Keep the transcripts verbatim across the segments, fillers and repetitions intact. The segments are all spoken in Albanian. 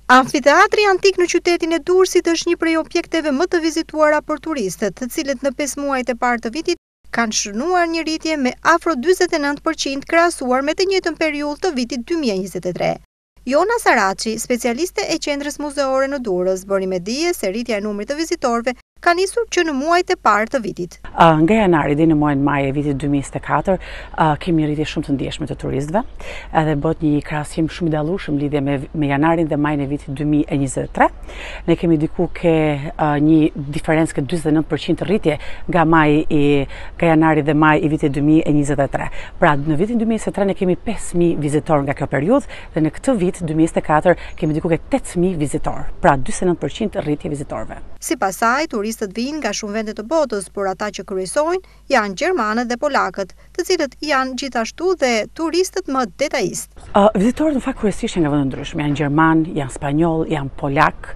Amfiteatri antik në qytetin e Durrësit është një prej objekteve më të vizituara për turistët, të cilët në pesë muajt e parë të vitit kanë shënuar një rritje me afro njëzet e nëntë përqind krahasuar me të njëjtën periudhë të vitit dy mijë e njëzet e tre. Jona Saraçi, specialiste e qendrës muzeore në Durrës, bëri me dije se rritja e numrit të vizitorëve ka nisur që në muajt e parë të vitit. Uh, nga janari deri në muajin maj e vitit dy mijë e njëzet e katër uh, kemi rritje shumë të ndjeshme të turistëve, edhe bëhet një krahasim shumë i dallueshëm lidhje me, me janarin dhe majin e vitit dy mijë e njëzet e tre. Ne kemi diku ke uh, një diferencë ke njëzet e nëntë përqind rritje nga maji i nga janari dhe maji i vitit dy mijë e njëzet e tre. Pra në vitin dy mijë e njëzet e tre ne kemi pesë mijë vizitorë nga kjo periudhë dhe në këtë vit dy mijë e njëzet e katër kemi diku ke tetë mijë vizitorë. Pra njëzet e nëntë përqind rritje vizitorëve. Sipas saj, turistët vijnë nga shumë vende të botës, por ata që kryesojnë janë gjermanët dhe polakët, të cilët janë gjithashtu dhe turistët më detajistë. Uh, vizitorët në fakt kryesisht nga vende ndryshme, janë gjerman, janë spanjoll, janë polak,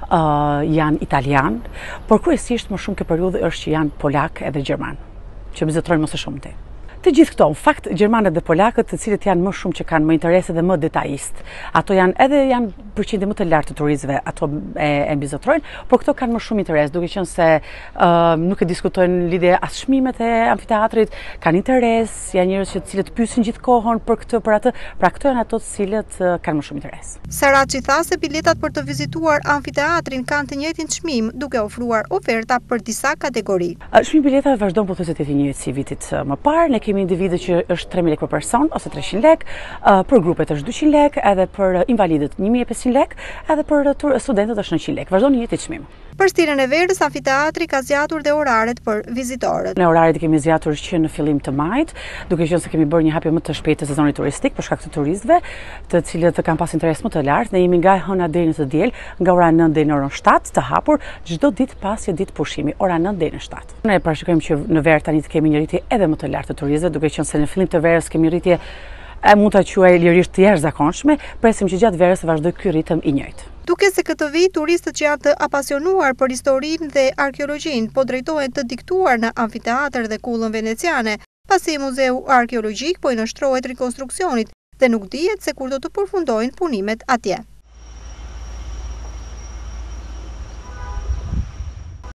uh, janë italian, por kryesisht më shumë kjo periudhë është që janë polak edhe gjerman, që vizitojnë më së shumti. Të gjithë këto, në fakt, gjermanët dhe polakët, të cilët janë më shumë që kanë më interese dhe më detajist. Ato janë edhe janë përqindje më të lartë të turistëve, ato e, e mbizotrojnë, por këto kanë më shumë interes, duke qenë se uh, nuk e diskutojnë lidhje as çmimet e amfiteatrit, kanë interes, janë njerëz që të cilët pyesin gjithkohon për këtë, për atë, pra këto janë ato të cilët uh, kanë më shumë interes. Saraçi tha se biletat për të vizituar amfiteatrin kanë të njëjtin çmim, duke ofruar oferta për disa kategori. Uh, Çmimi i biletave vazhdon pothuajse të jetë i njëjtë si vitit uh, më parë. Ne kemi individë që është tre mijë lekë për person ose treqind lekë, uh, për grupet është dyqind lekë, edhe për invalidët një mijë e pesëqind lekë, edhe për studentët është nëntëqind lekë. Vazhdon një jetë i çmim. Për stilën e verës, amfiteatri ka zgjatur dhe oraret për vizitorët. Ne oraret i kemi zgjatur që në fillim të majit, duke qenë se kemi bërë një hapje më të shpejtë të sezonit turistik për shkak të turistëve, të cilët kanë pas interes më të lartë. Ne jemi nga hëna deri në të diel, nga ora nëntë deri në orën shtatë të hapur, çdo ditë pasje ditë pushimi, ora nëntë deri në shtatë. Ne parashikojmë që në verë tani të kemi një rritje edhe më të lartë të turistëve, duke qenë se në fillim të verës kemi rritje e mund ta quaj lirisht të jashtëzakonshme, presim që gjatë verës të vazhdojë ky ritëm i njëjtë. Duke se këtë vit turistët që janë të apasionuar për historinë dhe arkeologjinë po drejtohen të diktuar në amfiteatër dhe kullën veneciane, pasi muzeu arkeologjik po i nështrohet rikonstruksionit dhe nuk dihet se kur do të përfundojnë punimet atje.